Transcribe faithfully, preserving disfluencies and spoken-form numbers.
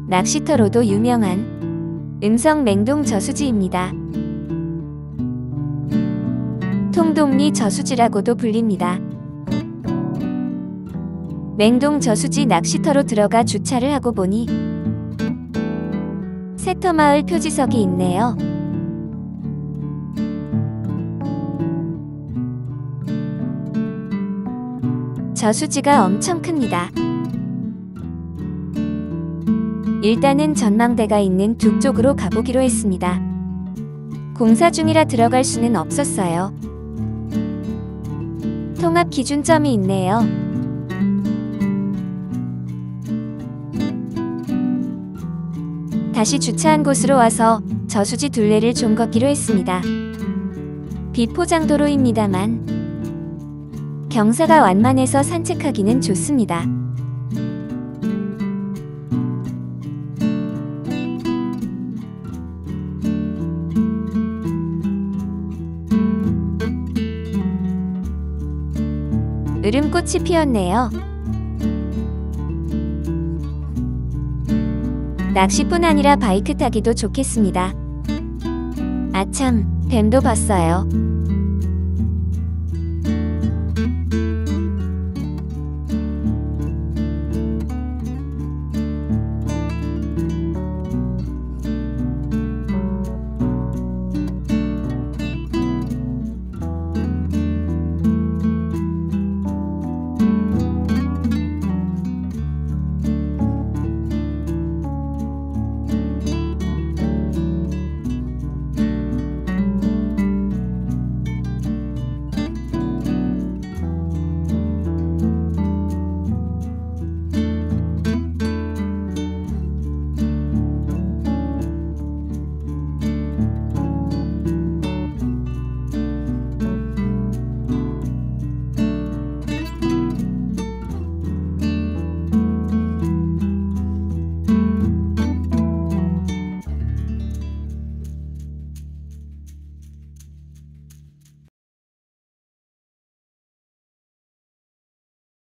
낚시터로도 유명한 음성 맹동 저수지입니다. 통동리 저수지라고도 불립니다. 맹동 저수지 낚시터로 들어가 주차를 하고 보니 새터마을 표지석이 있네요. 저수지가 엄청 큽니다. 일단은 전망대가 있는 두 쪽으로 가보기로 했습니다. 공사 중이라 들어갈 수는 없었어요. 통합 기준점이 있네요. 다시 주차한 곳으로 와서 저수지 둘레를 좀 걷기로 했습니다. 비포장도로입니다만 경사가 완만해서 산책하기는 좋습니다. 으름꽃이 피었네요. 낚시뿐 아니라 바이크 타기도 좋겠습니다. 아참, 뱀도 봤어요.